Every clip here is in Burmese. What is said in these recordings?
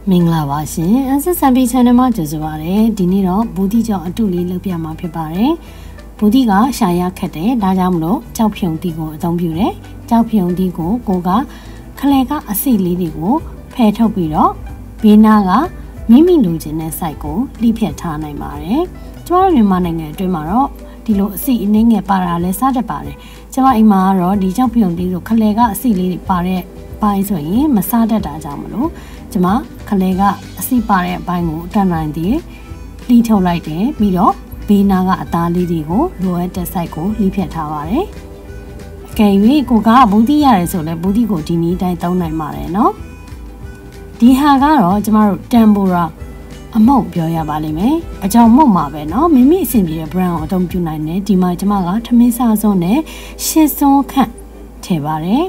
မင်္ဂလာပါရှင်အဆက်ဆံပြီး channel မှာကြိုဆိုပါရစေဒီနေ့တော့ဘူးတီကြောင့်အတူလေးလုပ်ပြမှာဖြစ်ပါတယ်ဘူးတီကရှာရခက်တယ်ဒါကြောင့်မလို့ကြောက်ဖြုံတီကိုအသုံးပြုတယ်ကြောက်ဖြုံတီကိုကခလဲကအစိလေးတွေကိုဖယ်ထုတ်ပြီးတော့ဘေးနားကမိမိလိုချင်တဲ့ site ကိုလှိဖြတ်ထားနိုင်ပါတယ်ကျမတို့မြန်မာနိုင်ငံအတွင်းမှာတော့ဒီလိုအစိအနှင်းငယ်ပါတာလဲစားတတ်ပါတယ်ကျမအိမ်မှာကတော့ဒီကြောက်ဖြုံတီကိုခလဲကအစိလေးတွေပါတဲ့ပိုင်းဆိုရင်မစားတတ်တာကြောင့်မလို့ကျမခလဲကအစိပါတဲ့အပိုင်းကိုတန်နိုင်သေးလှိထုတ်လိုက်တယ်ပြီးတော့ဘေးနားကအသားလေးတွေကိုလိုအပ်တဲ့ site ကိုလှိဖြတ်ထားပါတယ်အကယ်၍ကိုကဘူးတီရတယ်ဆိုလဲဘူးတီကိုဒီနည်းတိုင်းသုံးနိုင်ပါတယ်နော်ဒီဟာကတော့ကျမတို့တမ်ပိုရာအမုတ်ပြောရပါလိမ့်မယ်အကြောင်းမုတ်မှာပဲเนาะမိမိအဆင်ပြေတဲ့ brand ကိုအသုံးပြုနိုင်တယ်ဒီမှာကျမကထမင်းစားစွန်းနဲ့ရှစ်စွန်းခန့်ထည့်ပါတယ်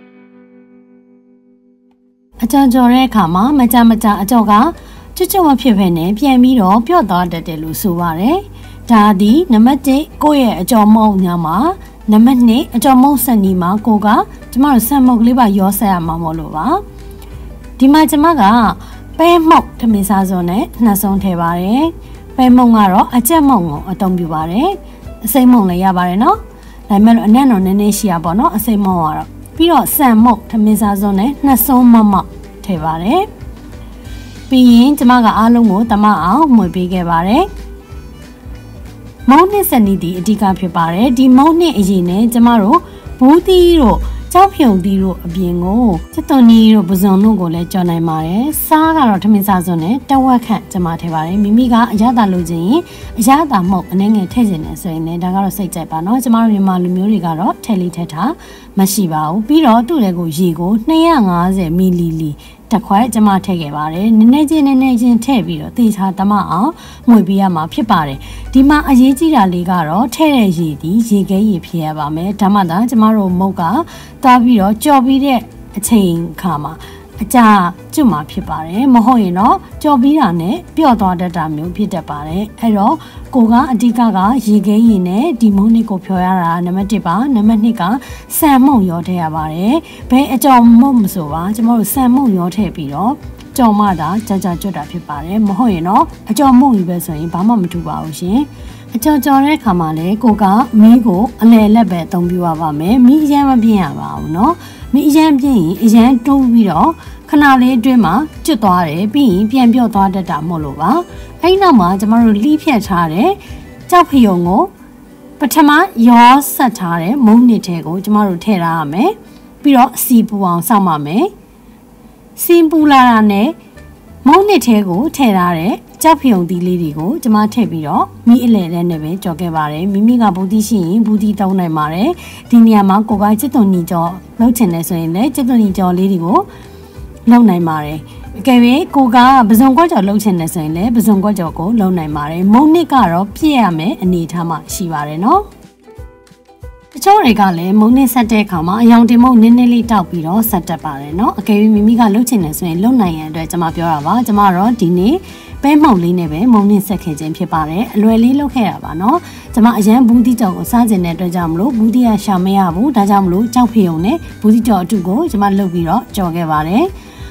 အကြောင်းကြော်တဲ့အခါမှာမကြအကြော်ကကျွတ်မဖြစ်ဖ ೇನೆ ပြန်ပြီးတော့ပြော့သွားတတ်တယ်လို့ဆိုပါတယ်ဒါဒီနံပါတ်1ကိုယ့်ရဲ့အကြော်မုတ်ညမှာနံပါတ်2အကြော်မုတ်စနီမှာကိုကကျမတို့ဆန်မုတ်ကလေးပါရောဆက်ရမှာမို့လို့ပါဒီမှာကျမကပဲမုတ်ထမင်းစားစွန်းနဲ့နှစ်စုံထည့်ပါတယ်ပဲမုတ်ကတော့အကြက်မုတ်ကိုအသုံးပြုပါတယ်အစိမ့်မုတ်လည်းရပါတယ်နော်ဒါပေမဲ့အနက်တော့နည်းနည်းရှိရပါတော့အစိမ့်မုတ်ကတော့ပြီးတော့ဆန်မုတ်ထမင်းစားစွန်းနဲ့နှစ်စုံမထည့်ပါတယ်ပြီးရင်ကျမကအားလုံးကိုတမအောင်မှွေပေးခဲ့ပါတယ်မုံနှစ်စနီတီအဓိကဖြစ်ပါတယ်ဒီမုံနှစ်အရင်နဲ့ကျမတို့ဘူးတီတို့ကြောက်ဖြုံတီတို့အပြင်ကိုစစ်သွန်နီတို့ပဇွန်တို့ကိုလည်းကြော်နိုင်ပါတယ်စားကတော့ထမင်းစားစွန်းနဲ့တဝက်ခန့်ကျမထည့်ပါတယ်မိမိကအရသာလိုချင်ရင်အရသာမဟုတ်အနေငယ်ထည့်ချင်တယ်ဆိုရင်လည်းဒါကတော့စိတ်ကြိုက်ပါเนาะကျမတို့မြန်မာလူမျိုးတွေကတော့ထည့်လေးထည့်ထားမရှိပါဘူးပြီးတော့သူ့လည်းကိုရေကို250မီလီလီတစ်ခွက်ကျမထည့်ခဲ့ပါတယ်နည်းနည်းချင်းထည့်ပြီးတော့သေချာတမအောင်မှွေပေးရမှာဖြစ်ပါတယ်ဒီမှာအရေးကြီးတာလေးကတော့ထည့်တဲ့ရေဒီရေခဲရေဖြစ်ရပါမယ်ဒါမှသာကျမတို့မုတ်ကတားပြီးတော့ကြော်ပြီးတဲ့အချိန်ခါမှာအကြာကျွတ်မှာဖြစ်ပါတယ်မဟုတ်ရင်တော့ကြော်ပြီးတာနဲ့ပျော့သွားတတ်တာမျိုးဖြစ်တတ်ပါတယ်အဲ့တော့ကိုကအဓိကရေခဲရေနဲ့ဒီမုန်းနစ်ကိုဖြော်ရတာနံပါတ်1ပါနံပါတ်2ကဆန်မုံရောထည့်ရပါတယ်ဘယ်အကြော်မုံမဆိုပါကျမတို့ဆန်မုံရောထည့်ပြီးတော့ကြော်မှသာကြာကျွတ်တာဖြစ်ပါတယ်မဟုတ်ရင်တော့အကြော်မုံကြီးပဲဆိုရင်ဘာမှမထူပါဘူးရှင်အကြော်တဲ့ခါမှာလည်းကိုကမီးကိုအလယ်လက်ပဲအသုံးပြုရပါမယ်မီးအရင်မပြင်းရပါဘူးเนาะမီးအရင်ပြင်းရင်အရင်တိုးပြီးတော့ခဏလေးအတွင်းမှာကျွတ်သွားတယ်ပြီးရင်ပြန်ပြော့သွားတတ်တာမို့လို့ပါအဲ့နောက်မှာကျမတို့လှိဖြတ်ထားတဲ့ကြောက်ဖယုံကိုပထမရောဆက်ထားတဲ့မုံနစ်ထဲကိုကျမတို့ထည့်ထားရမယ်ပြီးတော့စီပူအောင်စောင့်ပါမယ်စီပူလာတာနဲ့မုံနစ်ထဲကိုထည့်ထားတဲ့ကြောက်ဖယုံသီးလေးတွေကိုကျမထည့်ပြီးတော့မိအလဲနဲ့ပဲကြော်ခဲ့ပါတယ်မိမိကဘူးတီရှိရင်ဘူးတီတောင်းနိုင်ပါတယ်ဒီနေရာမှာကိုကစစ်သွန်နီကြော်လုပ်ချင်တယ်ဆိုရင်လည်းစစ်သွန်နီကြော်လေးတွေကိုလုပ်နိုင်ပါတယ်အကယ်၍ကိုကပဇွန်ကွက်ကြော်လုပ်ချင်တယ်ဆိုရင်လည်းပဇွန်ကွက်ကြော်ကိုလုပ်နိုင်ပါတယ်မုံနစ်ကတော့ပြည့်ရမယ်အနေထားမှရှိပါတယ်နော်တချို့တွေကလည်းမုံနစ်ဆက်တဲ့အခါမှာအယောင်တင်မုံနည်းနည်းလေးတောက်ပြီးတော့ဆက်တတ်ပါတယ်နော်အကယ်၍မိမိကလုပ်ချင်တယ်ဆိုရင်လုပ်နိုင်ရန်အတွက်ကျွန်မပြောတာပါကျွန်မတော့ဒီနေ့ပဲမှုံလေးနဲ့ပဲမုံနစ်ဆက်ခဲ့ခြင်းဖြစ်ပါတယ်အလွယ်လေးလုပ်ခဲ့တာပါနော်ကျွန်မအရန်ဘူးတီကြော်ကိုစားကျင်တဲ့အတွက်ကြောင့်မလို့ဘူးတီကရှာမရဘူးဒါကြောင့်မလို့ကြောက်ဖီုံနဲ့ဘူးတီကြော်အတူကိုကျွန်မလုပ်ပြီးတော့ကြော်ခဲ့ပါတယ်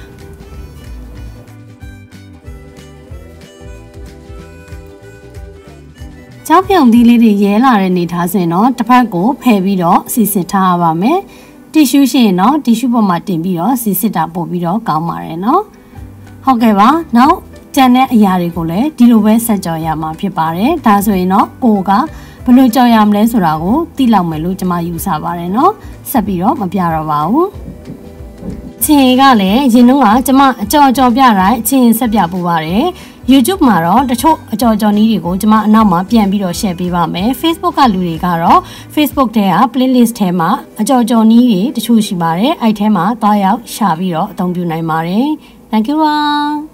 ကြောက်ဖြုံသီးလေးတွေရဲလာတဲ့နေထားဆိုရင်တော့တစ်ဖက်ကိုဖယ်ပြီးတော့စီစစ်ထားရပါမယ်တီရှူးရှိရင်တော့တီရှူးပေါ်မှာတင်ပြီးတော့စီစစ်တာပို့ပြီးတော့ကောင်းပါတယ်နော်ဟုတ်ကဲ့ပါနောက်ကျန်တဲ့အရာတွေကိုလည်းဒီလိုပဲဆက်ကြော်ရမှာဖြစ်ပါတယ်ဒါဆိုရင်တော့ကိုကဘယ်လိုကြော်ရမလဲဆိုတာကိုသိလောက်မယ်လို့ကျွန်မယူဆပါတယ်နော်ဆက်ပြီးတော့မပြတော့ပါဘူးချင်းကလည်းရင်တုန်းကကျွန်မအကြော်ပြတိုင်းချင်းဆက်ပြပူပါတယ်YouTube မှာတော့တချို့အကြော်နည်းတွေကိုကျွန်မအနောက်မှာပြန်ပြီးတော့ share ပေးပါမယ် Facebook ကလူတွေကတော့ Facebook ထဲက playlist ထဲမှာအကြော်နည်းတွေတချို့ရှိပါတယ်အဲ့ထဲမှာသွားရောက်ရှာပြီးတော့အသုံးပြုနိုင်ပါတယ် Thank you